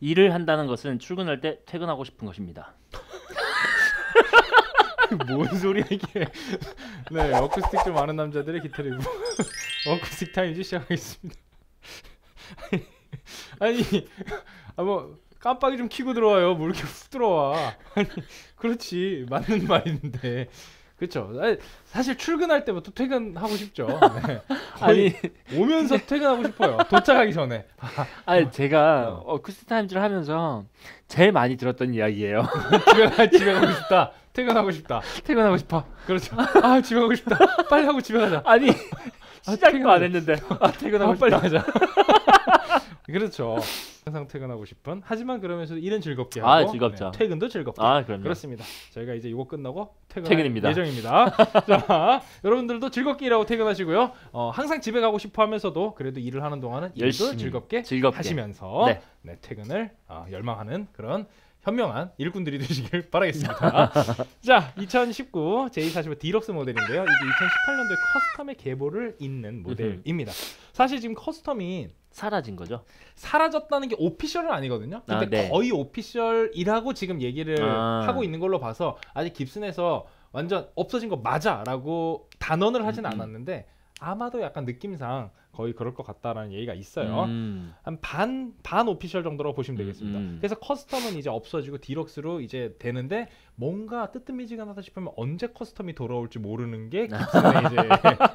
일을 한다는 것은 출근할 때 퇴근하고 싶은 것입니다. 뭔 소리야 이게. 네, 어쿠스틱 좀 아는 남자들의 기타 리뷰 어쿠스틱 타임즈 시작하겠습니다. 아니 뭐 깜빡이 좀 켜고 들어와요. 뭐 이렇게 훅 들어와. 아니 그렇지, 맞는 말인데. 그렇죠. 사실 출근할 때부터 퇴근하고 싶죠. 네. 아니 오면서 퇴근하고 싶어요. 도착하기 전에. 아니 제가 어쿠스틱 타임즈를 하면서 제일 많이 들었던 이야기예요. 집에 가고 싶다. 퇴근하고 싶다. 퇴근하고 싶어. 그렇죠. 아 집에 가고 싶다. 빨리 하고 집에 가자. 아니 시작도 퇴근하자. 안 했는데 퇴근하고 빨리 싶다. 가자. 그렇죠. 항상 퇴근하고 싶은. 하지만 그러면서 일은 즐겁게 하고 즐겁죠. 네, 퇴근도 즐겁게. 그럼요. 그렇습니다. 저희가 이제 이거 끝나고 퇴근입니다. 예정입니다. 자, 여러분들도 즐겁게 일하고 퇴근하시고요. 항상 집에 가고 싶어 하면서도 그래도 일을 하는 동안은 일도 열심히, 즐겁게 하시면서 네, 퇴근을 열망하는 그런 현명한 일꾼들이 되시길 바라겠습니다. 자, 2019 J45 디럭스 모델인데요. 이게 2018년도에 커스텀의 계보를 잇는 모델입니다. 사실 지금 커스텀이 사라진 거죠? 사라졌다는 게 오피셜은 아니거든요. 근데 네. 거의 오피셜이라고 지금 얘기를 하고 있는 걸로 봐서 아직 깁슨에서 완전 없어진 거 맞아라고 단언을 하진 않았는데 아마도 약간 느낌상 거의 그럴 것 같다라는 얘기가 있어요. 한 반 오피셜 정도로 보시면 되겠습니다. 그래서 커스텀은 이제 없어지고 디럭스로 이제 되는데 뭔가 뜨뜻미지근하다 싶으면 언제 커스텀이 돌아올지 모르는 게 깁슨의 이제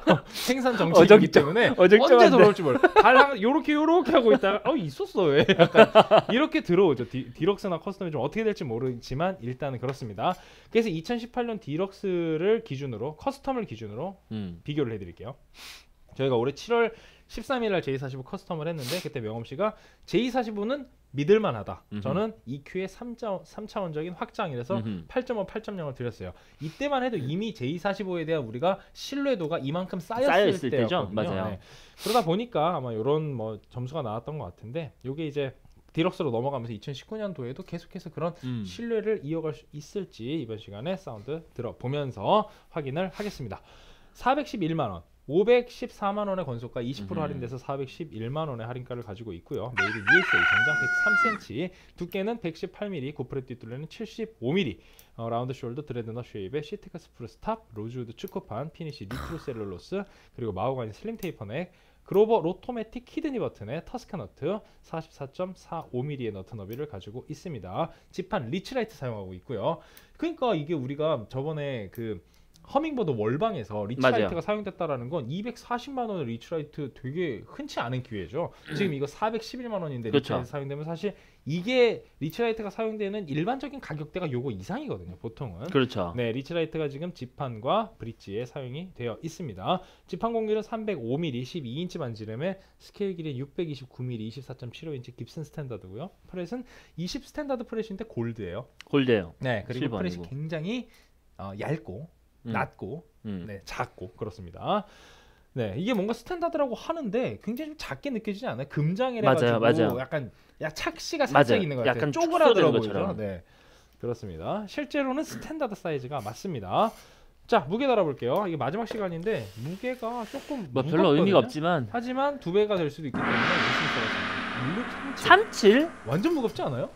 생산 정책이기 때문에 언제 돌아올지 몰라. 요렇게 하고 있다가 있었어 왜? 약간 이렇게 들어오죠. 디럭스나 커스텀이 좀 어떻게 될지 모르지만 일단은 그렇습니다. 그래서 2018년 디럭스를 기준으로 커스텀을 기준으로 비교를 해드릴게요. 저희가 올해 7월 13일 날 J45 커스텀을 했는데 그때 명엄씨가 J45는 믿을만하다. 저는 EQ의 3차원적인 확장이라서 8.5, 8.0을 드렸어요. 이때만 해도 이미 J45에 대한 우리가 신뢰도가 이만큼 쌓였을 때였거든요. 맞아요. 네. 그러다 보니까 아마 이런 뭐 점수가 나왔던 것 같은데 이게 이제 디럭스로 넘어가면서 2019년도에도 계속해서 그런 신뢰를 이어갈 수 있을지 이번 시간에 사운드 들어보면서 확인을 하겠습니다. 411만 원. 514만 원의 건속가 20% 할인돼서 411만 원의 할인가를 가지고 있고요. 메이드 USA 전장 103cm, 두께는 118mm, 고프레 뒷둘레는 75mm, 라운드 숄더 드레드넛 쉐입의 시트카 스프루스 탑, 로즈우드 축구판, 피니시 니트로 셀룰로스, 그리고 마호가니 슬림 테이퍼 넥, 그로버 로토매틱 키드니 버튼의 터스카 너트 44.45mm의 너트 너비를 가지고 있습니다. 지판 리치라이트 사용하고 있고요. 그러니까 이게 우리가 저번에 그 허밍버드 월방에서 리치라이트가 사용됐다라는 건 240만 원의 리치라이트 되게 흔치 않은 기회죠. 지금 이거 411만 원인데 그렇죠. 리치라이트 사용되면 사실 이게 리치라이트가 사용되는 일반적인 가격대가 요거 이상이거든요. 보통은. 그렇죠. 네, 리치라이트가 지금 지판과 브릿지에 사용이 되어 있습니다. 지판 공률은 305mm, 12인치 반지름에 스케일 길이 629mm, 24.75인치 깁슨 스탠다드고요. 프렛은 20 스탠다드 프렛인데 골드예요. 골드예요. 네, 그리고 프렛이 아니고. 굉장히 얇고 낮고 네, 작고 그렇습니다. 네, 이게 뭔가 스탠다드라고 하는데 굉장히 좀 작게 느껴지지 않아요? 금장이라 가지고 맞아요. 약간 착시가 살짝 있는 것 같아요. 약간 쪼그라들어 보이죠. 것처럼. 네, 그렇습니다. 실제로는 스탠다드 사이즈가 맞습니다. 자, 무게 달아볼게요. 이게 마지막 시간인데 무게가 조금 뭐 별로 무겁거든요. 의미가 없지만 하지만 2배가 될 수도 있기 때문에 열심히 써봤습니다. 37? 완전 무겁지 않아요?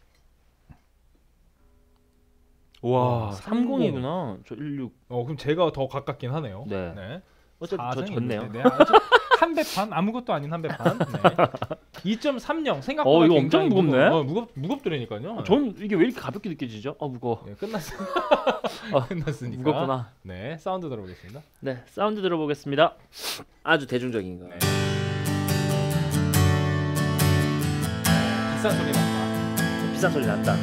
와, 30이구나. 저 16. 그럼 제가 더 가깝긴 하네요. 네. 네. 어쨌든 저 졌네요. 네, 한 배 반, 아무것도 아닌 한 배 반. 네. 2.30 생각보다 이거 엄청 무겁네. 무겁더라니까요. 전 이게 왜 이렇게 가볍게 느껴지죠? 무거워. 네, 끝났으니까. 무겁구나. 네, 사운드 들어보겠습니다. 네, 사운드 들어보겠습니다. 아주 대중적인 거. 네. 비싼 소리 난다. 비싼 소리 난다.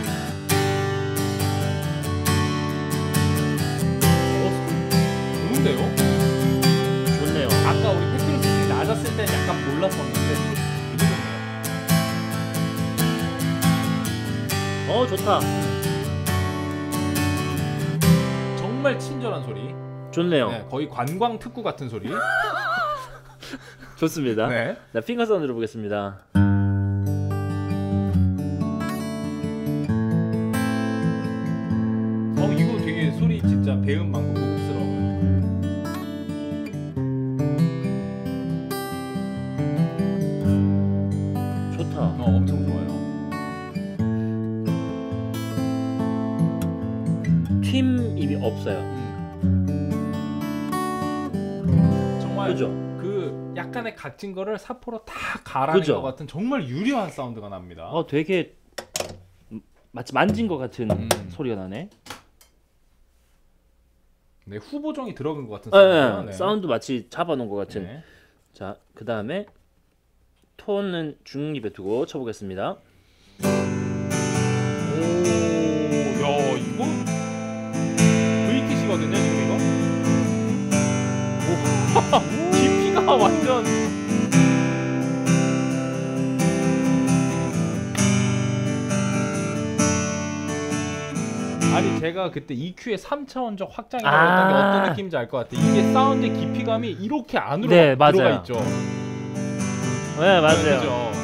좋은데요? 좋네요. 아까 우리 팩토리 낮았을 때 약간 몰랐었는데 되게 좋네요. 좋다. 정말 친절한 소리. 좋네요. 네, 거의 관광 특구 같은 소리. 좋습니다. 네. 자, 핑거 사운드 들어보겠습니다. 이거 되게 소리 진짜 배음 많고 고급스러워요. 좋다. 엄청 좋아요. 휨입이 없어요. 정말 그죠? 그 약간의 각진 거를 사포로 다 갈아낸 그죠? 것 같은 정말 유려한 사운드가 납니다. 되게 마치 만진 것 같은 소리가 나네. 네, 후보종이 들어간 것 같은 네, 네. 사운드 마치 잡아놓은 것 같은. 네. 자, 그 다음에 톤은 중립에 두고 쳐보겠습니다. 오, 야 이거 V킷이거든요 지금 이거. 오, 깊이가 완전. 아니 제가 그때 EQ의 3차원적 확장이라고 했던 게 어떤 느낌인지 알 것 같아. 이게 사운드의 깊이감이 이렇게 안으로 네, 들어가 맞아요. 있죠. 네, 맞아요. 네, 그죠?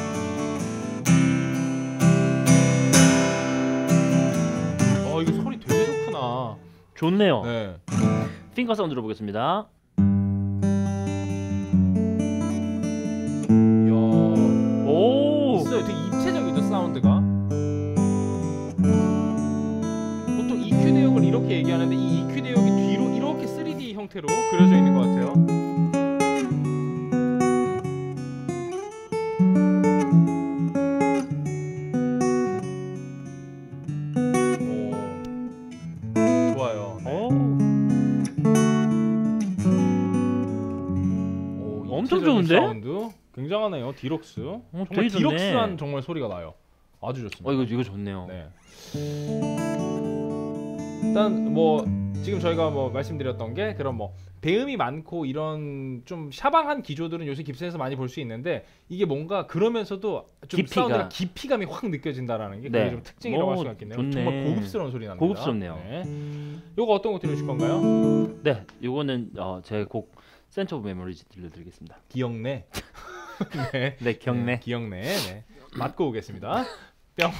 이거 소리 되게 좋구나. 좋네요. 네. 핑거 사운드 들어보겠습니다. 이야. 오, 있어요. 되게 입체적이죠 사운드가. 보통 EQ 대역을 이렇게 얘기하는데 이 EQ 대역이 뒤로 이렇게 3D 형태로 그려져 있는 것 같아요. 오, 좋아요. 네. 오, 엄청 입체적인 좋은데? 사운드 굉장하네요. 디럭스. 정말 되게 좋네. 디럭스한 정말 소리가 나요. 아주 좋습니다. 이거 좋네요. 네. 일단 뭐 지금 저희가 뭐 말씀드렸던 게 그런 뭐 배음이 많고 이런 좀 샤방한 기조들은 요새 깁슨에서 많이 볼 수 있는데 이게 뭔가 그러면서도 좀 깊이가. 사운드가 깊이감이 확 느껴진다라는 게 네. 그게 좀 특징이라고 할 수가 있겠네요. 좋네. 정말 고급스러운 소리 납니다. 고급스럽네요. 네. 요거 어떤 거 들으실 건가요? 네, 요거는 제 곡 센터 오브 메모리즈 들려드리겠습니다. 기억내. 네. 네, 경례. 네, 기억내. 네. 맞고 오겠습니다. 뿅.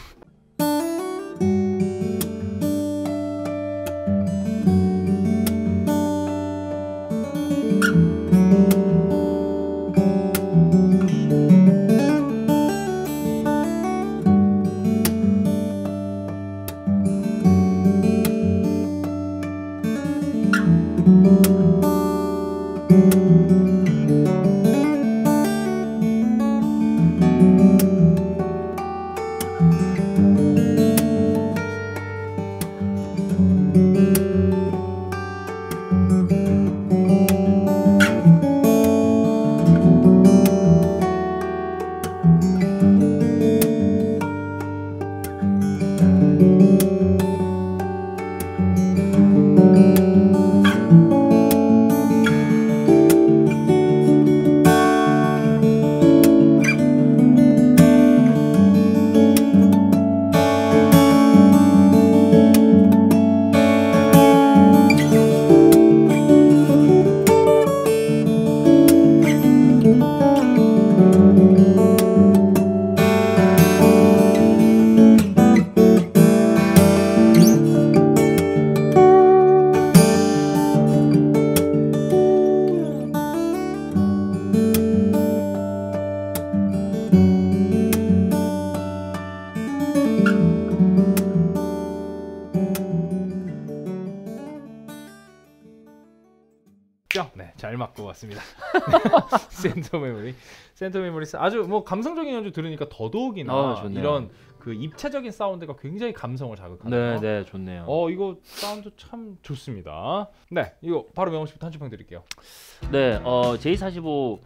뿅. 네, 잘 맞고 왔습니다. 센터 메모리. 센터 메모리스 아주 뭐 감성적인 연주 들으니까 더더욱이나 좋네요. 이런 그 입체적인 사운드가 굉장히 감성을 자극하네요. 네, 좋네요. 이거 사운드 참 좋습니다. 네, 이거 바로 명호 씨부터 한 줄평 드릴게요. 네, J45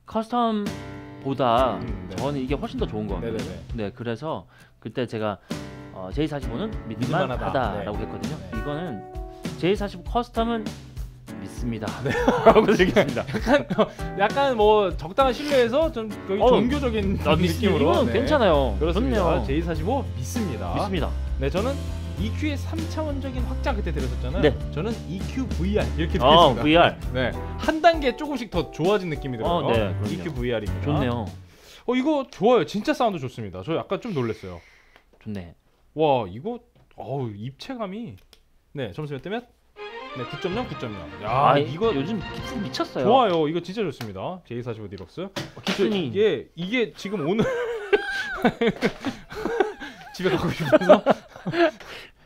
커스텀보다 네. 저는 이게 훨씬 더 좋은 것 같아요. 네네네. 네, 그래서 그때 제가 J45는 믿을만하다. 믿을만하다라고 네. 했거든요. 네. 이거는 J45 커스텀은 믿습니다. 네. 라고 얘기했습니다. 약간 뭐 적당한 신뢰에서 좀 거의 종교적인 느낌으로. 이건 네. 괜찮아요. 그렇습니다. 좋네요. J45 믿습니다. 믿습니다. 네, 저는 EQ의 3차원적인 확장 그때 들었었잖아요. 네. 저는 EQ VR 이렇게 들었습니다. VR. 네, 한 단계 조금씩 더 좋아진 느낌이 들어요. 네, 그럼요. EQ VR입니다. 좋네요. 이거 좋아요. 진짜 사운드 좋습니다. 저 약간 좀 놀랐어요. 좋네. 와, 이거 입체감이 네, 점수 몇 대면? 네, 9.0, 9.0. 야, 이거 요즘 깁슨 미쳤어요. 좋아요. 이거 진짜 좋습니다. J45 디럭스. 깁슨이 이게 지금 오늘 집에 가고 싶어서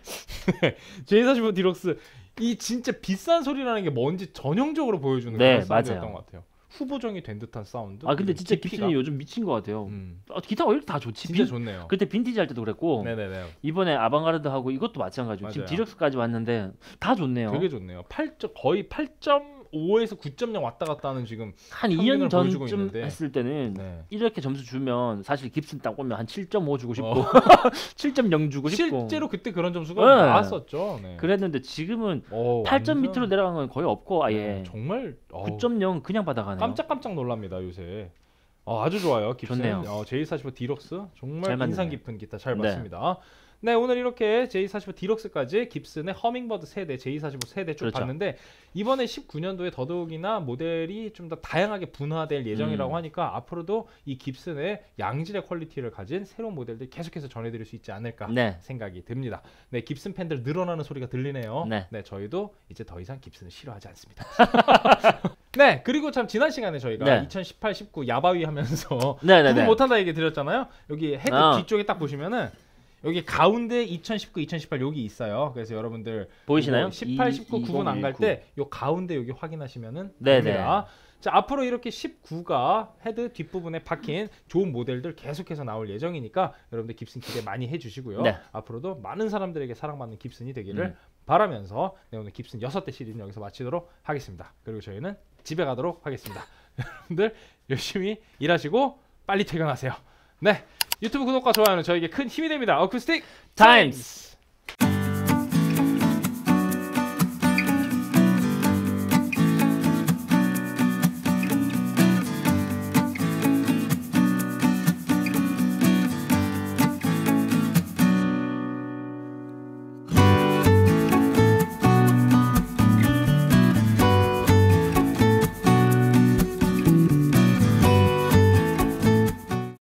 J45 디럭스 이 진짜 비싼 소리라는 게 뭔지 전형적으로 보여주는 네, 그런 사운드였던 맞아요. 것 같아요. 후보정이 된 듯한 사운드. 아 근데 진짜 깊이가. 깁슨이 요즘 미친 것 같아요. 기타가 왜 이렇게 다 좋지? 진짜 좋네요. 그때 빈티지 할 때도 그랬고 네네네. 이번에 아방가르드하고 이것도 마찬가지고 지금 맞아요. 디럭스까지 왔는데 다 좋네요. 되게 좋네요. 거의 8.5에서 9.0 왔다 갔다 하는 지금 한 평균을 2년 보여주고 전쯤 있는데. 했을 때는 네. 이렇게 점수 주면 사실 깁슨 딱 오면 한 7.5 주고 싶고 7.0 주고 싶고 실제로 그때 그런 점수가 네. 나왔었죠. 네. 그랬는데 지금은 어, 8점 완전- 밑으로 내려간 건 거의 없고 아예 네, 정말 9.0 그냥 받아가네요. 깜짝깜짝 놀랍니다 요새. 아주 좋아요. 깁슨 좋네요. J45 디럭스 잘 정말 맞네요. 인상 깊은 기타 잘 네. 봤습니다. 네 오늘 이렇게 J45 디럭스까지 깁슨의 허밍버드 세대 J45 세대 쭉 그렇죠. 봤는데 이번에 19년도에 더더욱이나 모델이 좀 더 다양하게 분화될 예정이라고 하니까 앞으로도 이 깁슨의 양질의 퀄리티를 가진 새로운 모델들 계속해서 전해드릴 수 있지 않을까 네. 생각이 듭니다. 네 깁슨 팬들 늘어나는 소리가 들리네요. 네. 네 저희도 이제 더 이상 깁슨을 싫어하지 않습니다. 네 그리고 참 지난 시간에 저희가 네. 2018, 19 야바위 하면서 네네네. 구분 못한다 얘기 드렸잖아요. 여기 헤드 아. 뒤쪽에 딱 보시면은 여기 가운데 2019, 2018 여기 있어요. 그래서 여러분들 보이시나요? 18, 19 구분 안 갈 때 요 가운데 여기 확인하시면은 됩니다. 자 앞으로 이렇게 19가 헤드 뒷부분에 박힌 좋은 모델들 계속해서 나올 예정이니까 여러분들 깁슨 기대 많이 해주시고요. 네. 앞으로도 많은 사람들에게 사랑받는 깁슨이 되기를 바라면서 네, 오늘 깁슨 6대 시리즈는 여기서 마치도록 하겠습니다. 그리고 저희는 집에 가도록 하겠습니다. 여러분들 열심히 일하시고 빨리 퇴근하세요. 네 유튜브 구독과 좋아요는 저에게 큰 힘이 됩니다. 어쿠스틱 타임스.